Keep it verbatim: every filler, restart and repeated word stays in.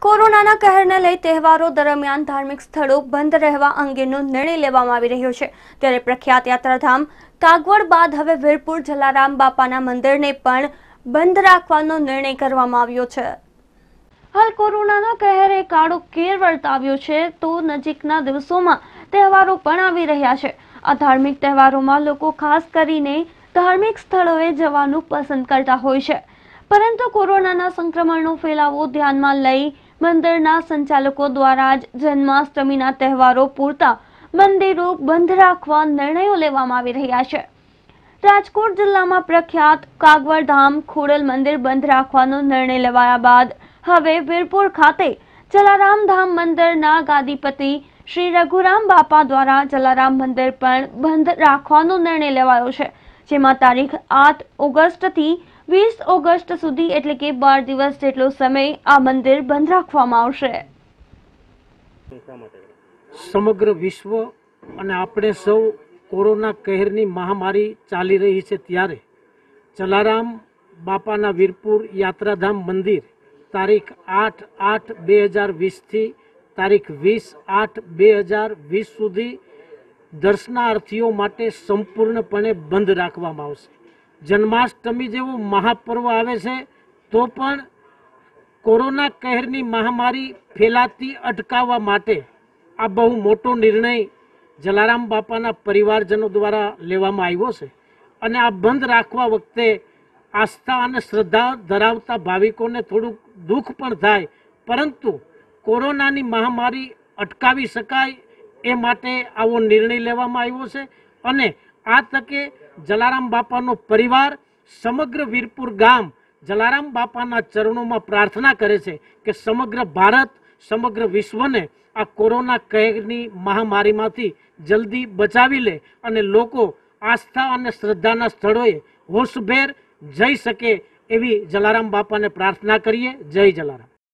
કોરોનાના કહેરને લઈ તહેવારો દરમિયાન ધાર્મિક સ્થળો બંધ રહેવા અંગેનો નિર્ણય લેવામાં આવી રહ્યો છે। ત્યારે પ્રખ્યાત યાત્રાધામ કાગવડ બાદ હવે વીરપુર જલારામ બાપાના મંદિરને પણ બંધ રાખવાનો નિર્ણય કરવામાં આવ્યો છે। હાલ કોરોનાનો કહેર કાળો કેર વર્તાવ્યો છે, તો નજીકના દિવસોમાં તહેવારો પણ આવી રહ્યા છે। આ ધાર્મિક તહેવારોમાં લોકો ખાસ કરીને ધાર્મિક સ્થળોએ જવાનું પસંદ કરતા હોય છે, પરંતુ કોરોનાના સંક્રમણનો ફેલાવો ધ્યાનમાં લઈ મંદિરના સંચાલકો દ્વારા જ જન્માષ્ટમીના તહેવારો પૂરતા મંદિરો બંધ રાખવા નિર્ણયો લેવામાં આવી રહ્યા છે। રાજકોટ જિલ્લામાં પ્રખ્યાત કાગવડ ધામ ખોડલ મંદિર બંધ રાખવાનો નિર્ણય લેવાયા બાદ હવે વીરપુર ખાતે જલારામ ધામ મંદિરના ગાદીપતિ શ્રી રઘુરામ બાપા દ્વારા જલારામ મંદિર પણ બંધ રાખવાનો નિર્ણય લેવાયો છે, જેમાં તારીખ આઠ ઓગસ્ટથી વીસ ઓગસ્ટ સુધી એટલે કે બાર દિવસ જેટલો સમય આ મંદિર બંધ રાખવામાં આવશે। સમગ્ર વિશ્વ અને આપણે સૌ કોરોના કહેરની મહામારી ચાલી રહી છે, ત્યારે જલારામ બાપાના વીરપુર યાત્રાધામ મંદિર તારીખ આઠ આઠ બે હજાર વીસથી તારીખ વીસ આઠ બે હજાર વીસ સુધી દર્શનાર્થીઓ માટે સંપૂર્ણપણે બંધ રાખવામાં આવશે। જન્માષ્ટમી જેવો મહાપર્વ આવે છે, તો પણ કોરોના કહેરની મહામારી ફેલાતી અટકાવવા માટે આ બહુ મોટો નિર્ણય જલારામ બાપાના પરિવારજનો દ્વારા લેવામાં આવ્યો છે। અને આ બંધ રાખવા વખતે આસ્થા અને શ્રદ્ધા ધરાવતા ભાવિકોને થોડુંક દુઃખ પણ થાય, પરંતુ કોરોનાની મહામારી અટકાવી શકાય એ માટે આવો નિર્ણય લેવામાં આવ્યો છે। અને આ તકે જલારામ બાપાનો પરિવાર સમગ્ર વીરપુર ગામ જલારામ બાપાના ચરણોમાં પ્રાર્થના કરે છે કે સમગ્ર ભારત સમગ્ર વિશ્વને આ કોરોના કહેરની મહામારીમાંથી જલ્દી બચાવી લે અને લોકો આસ્થા અને શ્રદ્ધાના સ્થળોએ હોશભેર જઈ શકે એવી જલારામ બાપાને પ્રાર્થના કરીએ। જય જલારામ।